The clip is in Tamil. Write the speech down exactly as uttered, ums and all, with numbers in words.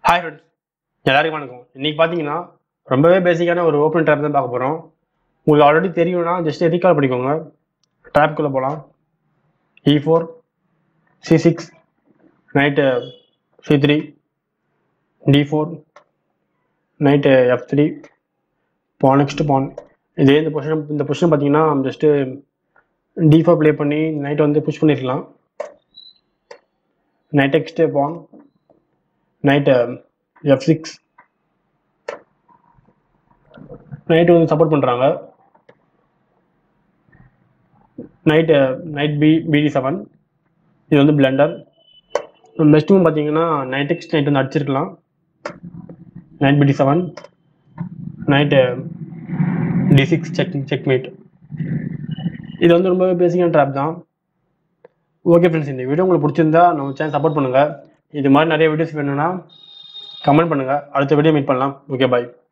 ஹாய் ஃப்ரெண்ட்ஸ், எல்லாருக்கும் வணக்கம். இன்னைக்கு பார்த்தீங்கன்னா ரொம்பவே பேசிக்கான ஒரு ஓப்பன் ட்ராப் தான் பார்க்க போகிறோம். உங்களுக்கு ஆல்ரெடி தெரியும்னா ஜஸ்ட் ரீகால் பண்ணிக்கோங்க. ட்ராப்குள்ளே போகலாம். E four, C six, knight C three, D four, knight F three, pawn next pawn. இதே இந்த பொசிஷன் இந்த பொசிஷன் பார்த்தீங்கன்னா ஜஸ்ட்டு டி ஃபோர் ப்ளே பண்ணி நைட் வந்து புஷ் பண்ணிருக்கலாம். Knight next pawn, knight F six, knight வந்து சப்போர்ட் பண்ணுறாங்க. Knight knight B B D seven, இது வந்து பிளண்டர். பெஸ்ட்டும் பார்த்தீங்கன்னா நைட் எக்ஸ் நைட் வந்து அடிச்சிருக்கலாம். Knight B D seven, knight D six check checkmate. இது வந்து ரொம்ப பேசிக்கான ட்ராப் தான். ஓகே ஃப்ரெண்ட்ஸ், இந்த வீடியோ உங்களுக்கு பிடிச்சிருந்தா நம்ம சேனல் சப்போர்ட் பண்ணுங்கள். இது மாதிரி நிறைய வீடியோஸ் வேணும்னா கமெண்ட் பண்ணுங்கள். அடுத்த வீடியோ மீட் பண்ணலாம். ஓகே, பாய்.